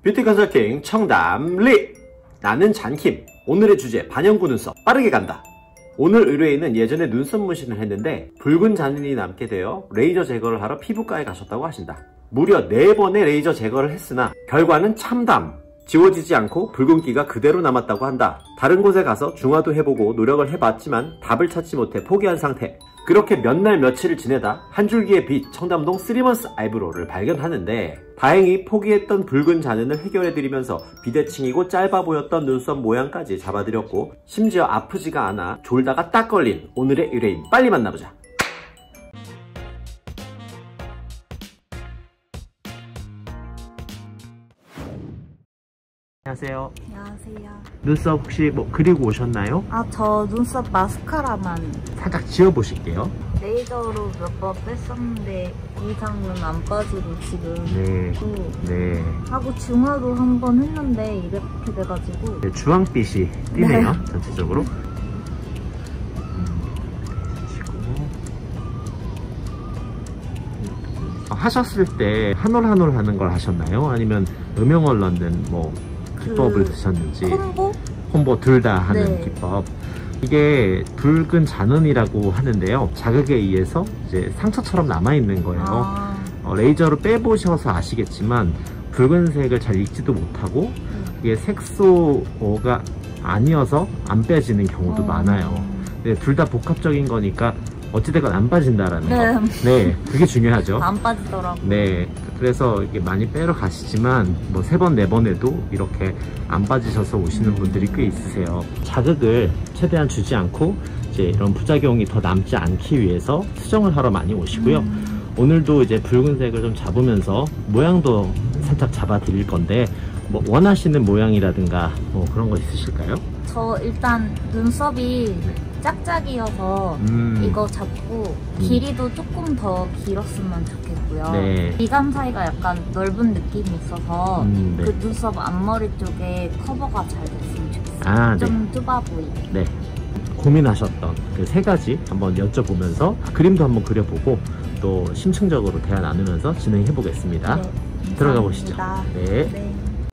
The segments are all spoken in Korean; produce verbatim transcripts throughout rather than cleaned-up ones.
뷰티 컨설팅 청담리. 나는 잔킴. 오늘의 주제 반영구 눈썹 빠르게 간다. 오늘 의뢰인은 예전에 눈썹 문신을 했는데 붉은 잔흔이 남게 되어 레이저 제거를 하러 피부과에 가셨다고 하신다. 무려 네 번의 레이저 제거를 했으나 결과는 참담. 지워지지 않고 붉은기가 그대로 남았다고 한다. 다른 곳에 가서 중화도 해보고 노력을 해봤지만 답을 찾지 못해 포기한 상태. 그렇게 몇 날 며칠을 지내다 한 줄기의 빛 청담동 쓰리먼스 아이브로우를 발견하는데 다행히 포기했던 붉은 잔흔을 해결해드리면서 비대칭이고 짧아 보였던 눈썹 모양까지 잡아드렸고 심지어 아프지가 않아 졸다가 딱 걸린 오늘의 의뢰인 빨리 만나보자. 안녕하세요. 안녕하세요. 눈썹 혹시 뭐 그리고 오셨나요? 아, 저 눈썹 마스카라만 살짝 지워보실게요. 레이저로 몇 번 뺐었는데 이상은 안 빠지고 지금 네. 또 네. 하고 중화도 한 번 했는데 이렇게 돼가지고 네, 주황빛이 띄네요. 네. 전체적으로. 하셨을 때 한 올 한 올 하는 걸 하셨나요? 아니면 음영을 넣는 뭐 기법을 그 드셨는지. 콤보? 콤보 둘 다 하는 네. 기법. 이게 붉은 잔흔이라고 하는데요, 자극에 의해서 이제 상처처럼 남아있는 거예요. 아. 어, 레이저로 빼보셔서 아시겠지만 붉은색을 잘 익지도 못하고 이게 색소가 아니어서 안 빼지는 경우도 어. 많아요. 둘 다 복합적인 거니까 어찌됐건 안 빠진다라는 네. 거. 네, 그게 중요하죠. 안 빠지더라고요. 네, 그래서 이게 많이 빼러 가시지만 뭐 세 번, 네 번에도 이렇게 안 빠지셔서 오시는 분들이 꽤 있으세요. 자극을 최대한 주지 않고 이제 이런 부작용이 더 남지 않기 위해서 수정을 하러 많이 오시고요. 음. 오늘도 이제 붉은색을 좀 잡으면서 모양도 살짝 잡아 드릴 건데 뭐 원하시는 모양이라든가 뭐 그런 거 있으실까요? 저 일단 눈썹이 짝짝이어서 음. 이거 잡고 길이도 조금 더 길었으면 좋겠고요. 네. 미간 사이가 약간 넓은 느낌이 있어서 음, 네. 그 눈썹 앞머리 쪽에 커버가 잘 됐으면 좋겠어요. 아, 좀 네. 좁아 보이게. 네. 고민하셨던 그 세 가지 한번 여쭤보면서 그림도 한번 그려보고 또 심층적으로 대화 나누면서 진행해 보겠습니다. 네, 들어가 보시죠. 네. 네.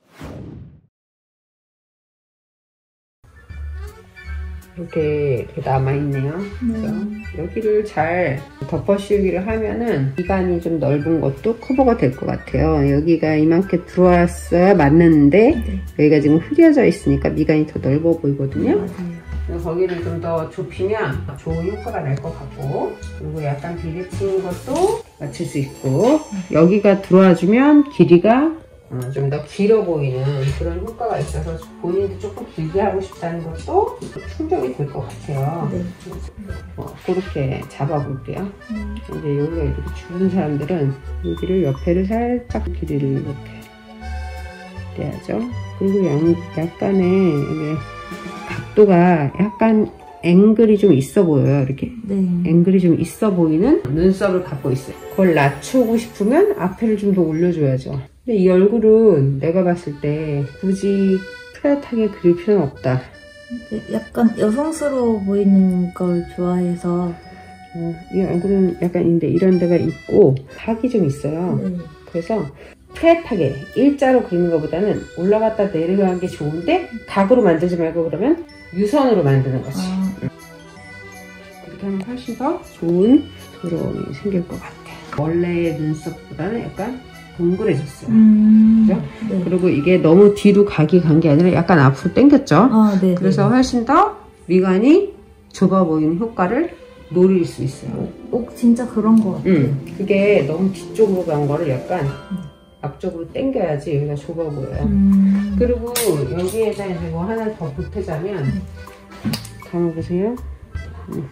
이렇게 남아있네요. 네. 여기를 잘 덮어 씌우기를 하면은 미간이 좀 넓은 것도 커버가 될 것 같아요. 여기가 이만큼 들어왔어야 맞는데 네. 여기가 지금 흐려져 있으니까 미간이 더 넓어 보이거든요. 맞아요. 거기를 좀 더 좁히면 좋은 효과가 날 것 같고, 그리고 약간 비대칭인 것도 맞출 수 있고, 여기가 들어와주면 길이가 어, 좀 더 길어 보이는 그런 효과가 있어서 본인도 조금 길게 하고 싶다는 것도 충족이 될 것 같아요. 네. 어, 그렇게 잡아볼게요. 음. 이제 여기가 이렇게 줄은 사람들은 여기를 옆에를 살짝 길이를 이렇게 내야죠. 그리고 양, 약간의 이게 각도가 약간 앵글이 좀 있어 보여요. 이렇게 네. 앵글이 좀 있어 보이는 눈썹을 갖고 있어요. 그걸 낮추고 싶으면 앞에를 좀 더 올려줘야죠. 근데 이 얼굴은 내가 봤을 때 굳이 뚜렷하게 그릴 필요는 없다. 약간 여성스러워 보이는 걸 좋아해서 어, 이 얼굴은 약간 인데 이런 데가 있고 각이 좀 있어요. 네. 그래서 플랫하게 일자로 그리는 것보다는 올라갔다 내려가는 게 좋은데 각으로 만들지 말고 그러면 유선으로 만드는 거지. 아. 그렇게 하면 훨씬 더 좋은 그림이 생길 것 같아. 원래의 눈썹보다는 약간 동그래졌어요. 음. 그죠? 네. 그리고 이게 너무 뒤로 각이 간 게 아니라 약간 앞으로 당겼죠? 아, 네. 그래서 훨씬 더 미간이 좁아 보이는 효과를 노릴 수 있어요. 어, 진짜 그런 것 같아요. 음, 그게 너무 뒤쪽으로 간 거를 약간 앞쪽으로 당겨야지 여기가 좁아 보여요. 음. 그리고 여기에다 이제 뭐 하나 더 보태자면, 담아보세요. 음.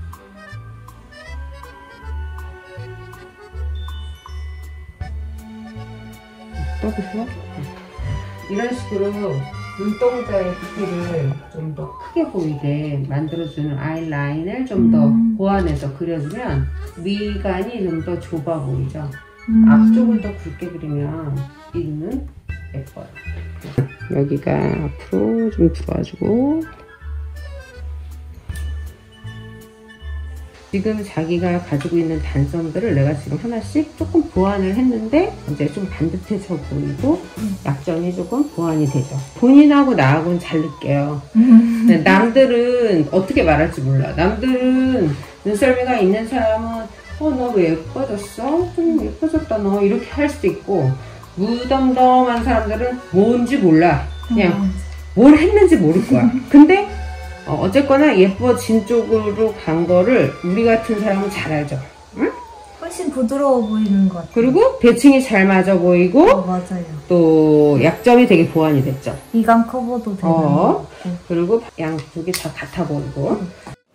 떠보세요. 이런 식으로 눈동자의 크기를 좀 더 크게 보이게 만들어주는 아이라인을 좀 더 음. 보완해서 그려주면 미간이 좀 더 좁아 보이죠. 음. 앞쪽을 더 굵게 그리면 이 눈은 예뻐요. 여기가 앞으로 좀 들어와주고, 지금 자기가 가지고 있는 단점들을 내가 지금 하나씩 조금 보완을 했는데 이제 좀 반듯해져 보이고 음. 약점이 조금 보완이 되죠. 본인하고 나하고는 잘 느껴요. 음. 남들은 어떻게 말할지 몰라. 남들은 눈썰미가 있는 사람은 어, 너 왜 예뻐졌어? 좀 예뻐졌다 너 이렇게 할 수도 있고 무덤덤한 사람들은 뭔지 몰라. 그냥 음. 뭘 했는지 모를 거야. 근데 어, 어쨌거나 예뻐진 쪽으로 간 거를 우리 같은 사람은 잘 알죠. 응? 훨씬 부드러워 보이는 것 같아요. 그리고 대칭이 잘 맞아 보이고 어, 맞아요. 또 약점이 되게 보완이 됐죠. 미간 커버도 되는 어, 것 같고 그리고 양쪽이 다 같아 보이고 응.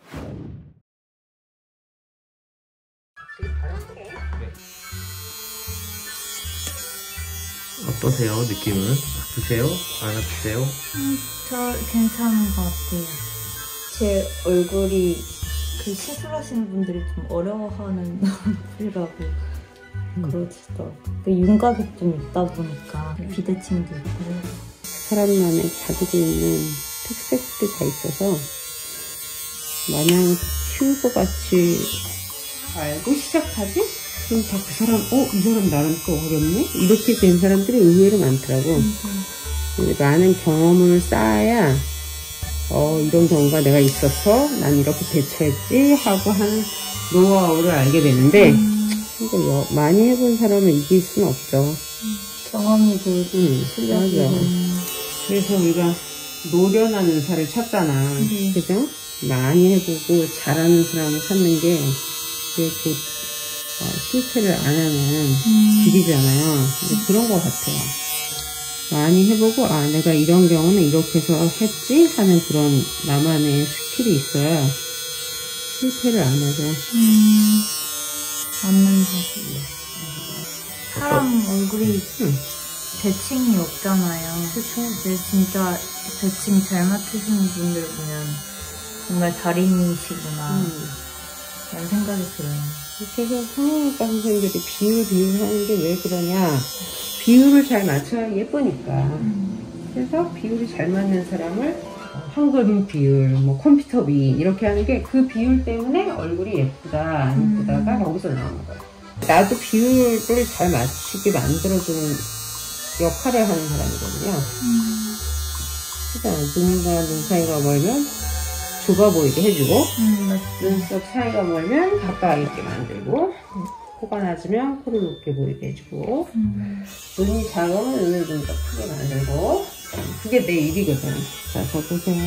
어떠세요? 느낌은? 아프세요? 안 아프세요? 음, 저 괜찮은 것 같아요. 제 얼굴이 그 시술하시는 분들이 좀 어려워하는 얼굴이라고 음. 그러시더라고요. 윤곽이 좀 있다 보니까 비대칭도 있고 사람만의 가지고 있는 특색들이 다 있어서 마냥 키울 것 같이 알고 시작하지? 그럼 다 그 사람, 어? 이 사람 나름 또 어렵네? 이렇게 된 사람들이 의외로 많더라고. 음. 많은 경험을 쌓아야 어, 이런 경우가 내가 있어서 난 이렇게 대처했지 하고 하는 노하우를 알게 되는데 음. 여, 많이 해본 사람은 이길 수는 없죠. 음. 경험이 그 실력이 음. 그래서 우리가 노련한 의사를 찾잖아. 음. 그죠? 많이 해보고 잘하는 사람을 찾는 게 그게 곧 어, 실패를 안 하는 음. 길이잖아요. 그런 것 같아요. 많이 해보고 아 내가 이런 경우는 이렇게 해서 했지 하는 그런 나만의 스킬이 있어야 실패를 안 하죠. 음, 맞는 사실. 사람 얼굴이 음. 대칭이 없잖아요. 그쵸. 근데 진짜 대칭 잘 맞추시는 분들 보면 정말 달인이시구나 음. 라는 생각이 들어요. 그래서 성형외과 선생님들이 비율 비율 하는 게 왜 그러냐, 비율을 잘 맞춰야 예쁘니까. 음. 그래서 비율이 잘 맞는 사람을 황금 비율, 뭐 컴퓨터 비율 이렇게 하는 게 그 비율 때문에 얼굴이 예쁘다 안 예쁘다가 음. 거기서 나오는 거예요. 나도 비율을 잘 맞추게 만들어주는 역할을 하는 사람이거든요. 음. 그러니까 눈과 눈 사이가 멀면 좁아 보이게 해주고 음, 눈썹 사이가 멀면 가까이 있게 만들고 코가 낮으면 코를 높게 보이게 해주고 음. 눈이 작으면 눈을 좀 더 크게 만들고 그게 내 일이거든. 자, 저 보세요.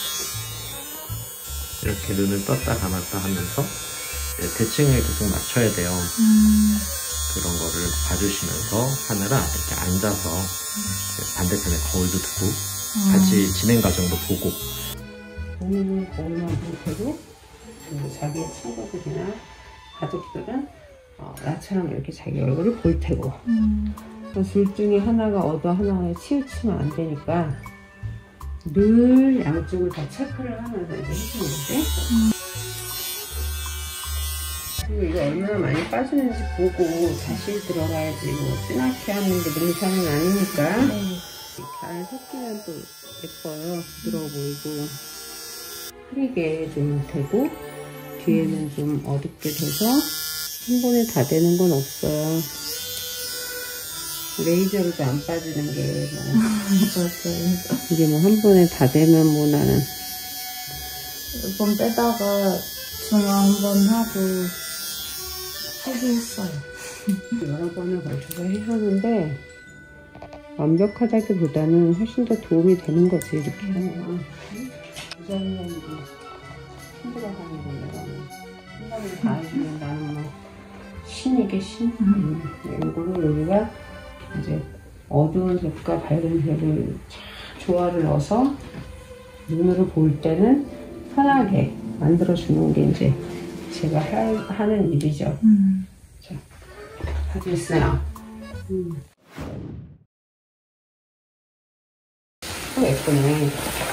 이렇게 눈을 떴다 감았다 하면서 대칭을 계속 맞춰야 돼요. 음. 그런 거를 봐주시면서 하느라 이렇게 앉아서 반대편에 거울도 두고 음. 같이 진행 과정도 보고 본인은 거울만 볼 테고 자기의 친구들이나 가족들은 어, 나처럼 이렇게 자기 얼굴을 볼 테고 음. 둘 중에 하나가 얻어 하나에 치우치면 안 되니까 늘 양쪽을 다 체크를 하면서 이렇게 해주는데 음. 그리고 이거 얼마나 많이 빠지는지 보고 다시 들어가야지 뭐 진하게 하는 게 능사는 아니니까 네. 잘 섞이면 또 예뻐요. 부드러워 보이고 흐리게 좀 되고 뒤에는 좀 어둡게 돼서 한 번에 다 되는 건 없어요. 레이저로도 안 빠지는 게 뭐 이게 뭐 한 번에 다 되면 뭐 나는 몇 번 빼다가 중화 한 번 하고 포기했어요. 여러 번을 걸쳐서 해야 하는데 완벽하다기보다는 훨씬 더 도움이 되는 거지 이렇게 하면. 부자는 힘들어하는 거면 생각을 다 해주면 나는 뭐 신이게 신. 음. 이거를 우리가 이제 어두운 색과 밝은 색을 조화를 넣어서 눈으로 볼 때는 편하게 만들어주는 게 이제 제가 할, 하는 일이죠. 음. 자, 하겠어요. 음. 또 예쁘네.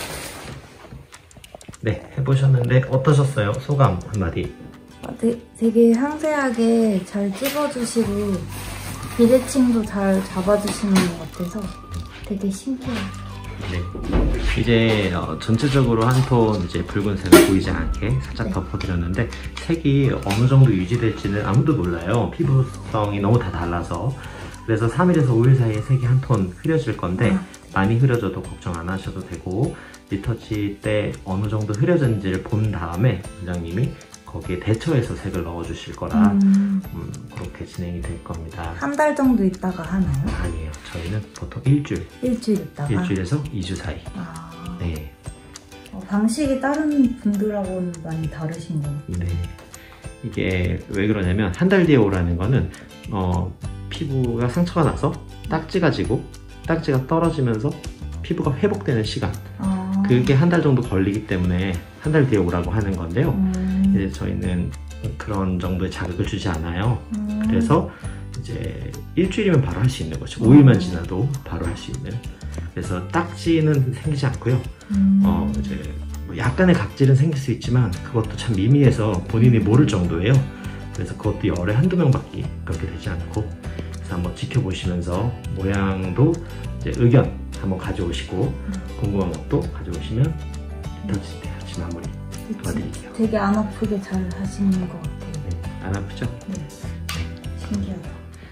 네, 해보셨는데 어떠셨어요? 소감 한마디. 아, 되, 되게 상세하게 잘 찍어주시고 비대칭도 잘 잡아주시는 것 같아서 되게 신기해요. 네. 이제 어, 전체적으로 한 톤 이제 붉은색을 보이지 않게 살짝 네. 덮어드렸는데 색이 어느 정도 유지될지는 아무도 몰라요. 피부성이 너무 다 달라서. 그래서 삼 일에서 오 일 사이에 색이 한 톤 흐려질 건데 아, 네. 많이 흐려져도 걱정 안 하셔도 되고 리터치 때 어느 정도 흐려졌는지를 본 다음에 원장님이 거기에 대처해서 색을 넣어주실 거라 음, 음, 그렇게 진행이 될 겁니다. 한 달 정도 있다가 하나요? 아니에요. 저희는 보통 일주일, 일주일 있다가? 일주일에서 이 주 사이. 아, 네. 어, 방식이 다른 분들하고는 많이 다르신 것 같아요. 네. 이게 왜 그러냐면 한 달 뒤에 오라는 거는 어, 피부가 상처가 나서 딱지가 지고 딱지가 떨어지면서 피부가 회복되는 시간 아, 그게 한 달 정도 걸리기 때문에 한 달 뒤에 오라고 하는 건데요. 음, 이제 저희는 그런 정도의 자극을 주지 않아요. 음, 그래서 이제 일주일이면 바로 할 수 있는 거죠. 오 일만 지나도 바로 할 수 있는. 그래서 딱지는 생기지 않고요. 음, 어 이제 뭐 약간의 각질은 생길 수 있지만 그것도 참 미미해서 본인이 모를 정도예요. 그래서 그것도 열에 한두 명밖에 그렇게 되지 않고, 그래서 한번 지켜보시면서 모양도 이제 의견 한번 가져오시고 궁금한 것도 가져오시면 리터치 때 같이 마무리 도와드릴게요. 되게 안 아프게 잘 하시는 것 같아요. 네, 안 아프죠? 네. 신기하다.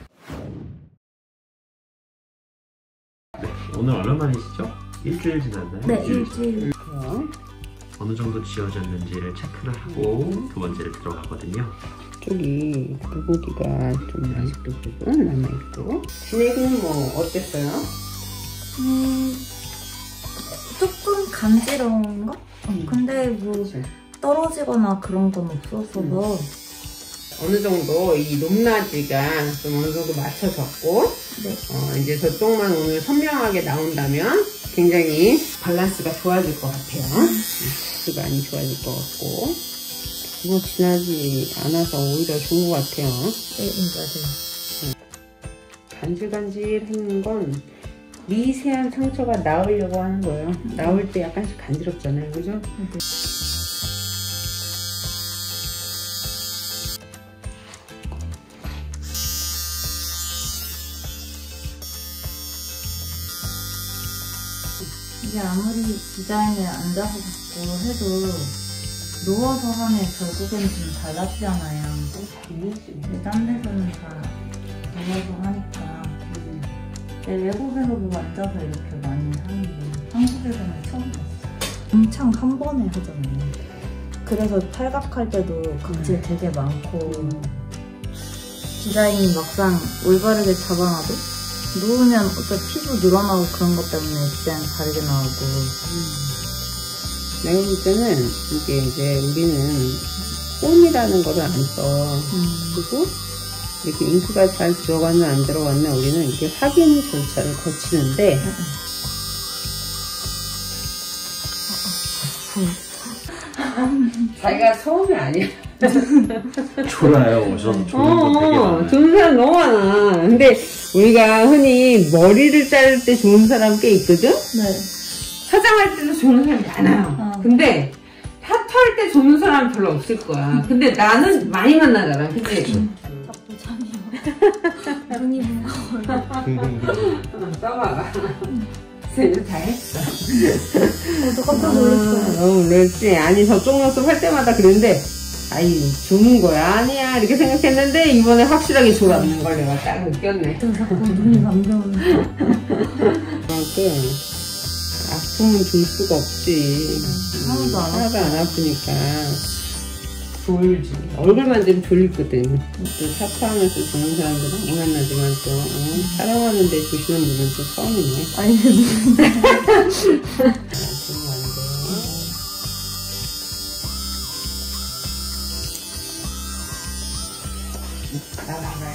네, 오늘 얼마 만이시죠? 일주일 지났나요? 네, 일주일. 그래요. 어느 정도 지워졌는지를 체크를 하고 두 번째를 들어가거든요. 쪽이 물고기가 좀 아직도 부분 남아있고. 진액은 뭐 어땠어요? 음, 조금 간지러운가? 음. 근데 뭐 그치. 떨어지거나 그런 건 없었어서 어느 정도 이 높낮이가 좀 어느 정도 맞춰졌고, 네. 어, 이제 저쪽만 오늘 선명하게 나온다면 굉장히 밸런스가 좋아질 것 같아요. 음, 많이 좋아질 것 같고, 뭐 지나지 않아서 오히려 좋은 것 같아요. 네, 맞아요. 간질간질하는 건 미세한 상처가 나으려고 하는 거예요. 나올 때 약간씩 간지럽잖아요, 그죠? 네. 이게 아무리 디자인을 앉아서 잡고 해도 누워서 하면 결국엔 좀 달라지잖아요. 근데 딴 데서는 다 누워서 하니까. 네, 외국에서도 앉아서 이렇게 많이 하는데 한국에서는 처음 봤어요. 엄청 한 번에 하잖아요. 그래서 탈각할 때도 각질 음. 되게 많고 디자인이 막상 올바르게 잡아놔도 누우면 어차피 피부 늘어나고 그런 것 때문에 디자인 다르게 나오고. 음. 내가 볼 때는 이게 이제 우리는 폼이라는 거를 안 써. 음. 그리고 이렇게 잉크가 잘 들어갔나 안 들어갔나 우리는 이렇게 확인 절차를 거치는데 자기가 처음이 아니야. 좋아요. 저도 좋은 거 되게 어, 많아요. 좋은 사람 너무 많아. 근데 우리가 흔히 머리를 자를 때 좋은 사람 꽤 있거든? 네. 화장할 때도 좋은 사람이 많아요. 어. 근데 타투할 때 좋은 사람 별로 없을 거야. 근데 나는 많이 만나잖아. 그치? 자꾸 잠이요. 눈이 무거워요. 어, 써봐봐. 그래서 다 했어. 저도 깜짝 놀랐어요. 아, 너무 놀랬지? 아니, 저쪽 모습 할 때마다 그랬는데, 아이, 주는 거야? 아니야. 이렇게 생각했는데, 이번에 확실하게 졸았는 걸 내가 딱 느꼈네. 저 자꾸 눈이 감겨오는 그만큼, 아픔은 줄 수가 없지. 하나도 안 하나도 안 아프니까. 졸지. 얼굴만 좀 졸리거든. 또 타투하면서 좋은 사람들 많이 만나지만 또, 어, 촬영하는데 주시는 분은 또 처음이네. 아니, 눈이 아, 그러면 안 돼. 나가봐요.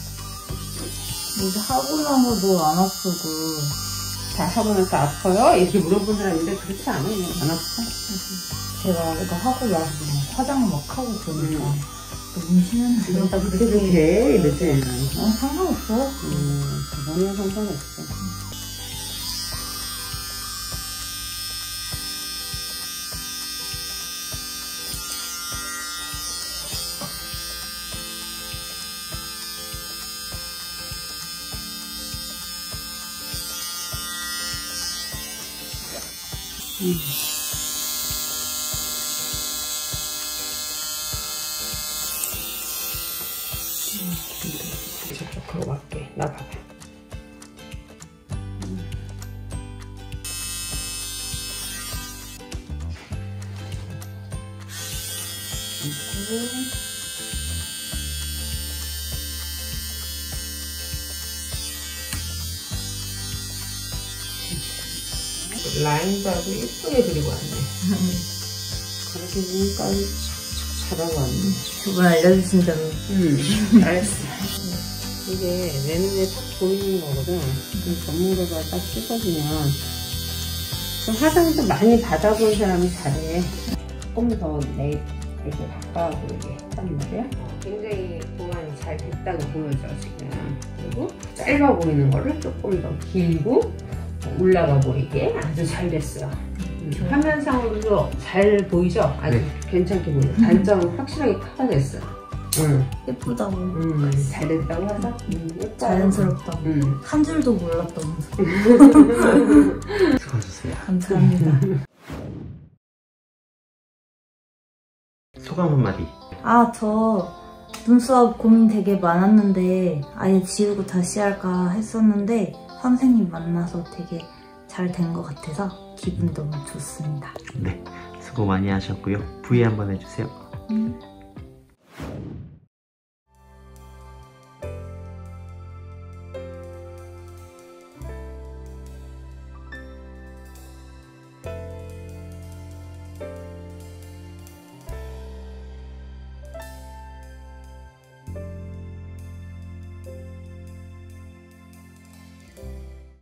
이제 하고 나서도 안 아프고. 다 하고 나서 아파요? 이렇게 물어본 사람인데 그렇지 않아요. 안 아파. 제가 이거 하고 나서 막 화장을 막 하고 그러니까 음. 너무 심했는데. 그러다 그렇게 돼. 이러지. 어, 상관없어. 음, 그거는 상관없어. 음. 저쪽으로 갈게. 나 봐봐. 음. 라인도 아주 예쁘게 그리고 왔네. 그렇게 눈까지 착착 잘하고 왔네. 그걸 알려주신 대로. 응, 알았어. 이게 내 눈에 딱 보이는 거거든. 전문가가 딱 찍어주면 좀 화장도 많이 받아본 사람이 잘해. 조금 더 내 이렇게 가까워 보이게 한단 말이야. 굉장히 보완이 잘 됐다고 보여져 지금. 그리고 짧아 보이는 거를 조금 더 길고 올라가 보이게 아주 잘 됐어요. 음, 화면상으로도 잘 보이죠? 아주 네. 괜찮게 보여요. 단점은 확실하게 커버됐어. 응. 예쁘다고. 음, 잘 됐다고 하자. 음, 자연스럽다고. 음. 한 줄도 몰랐다면서. 수고하셨어요. 감사합니다. 소감 한마디. 아, 저 눈썹 고민 되게 많았는데 아예 지우고 다시 할까 했었는데 선생님 만나서 되게 잘 된 것 같아서 기분 너무 좋습니다. 네, 수고 많이 하셨고요. 브이 한번 해주세요. 음.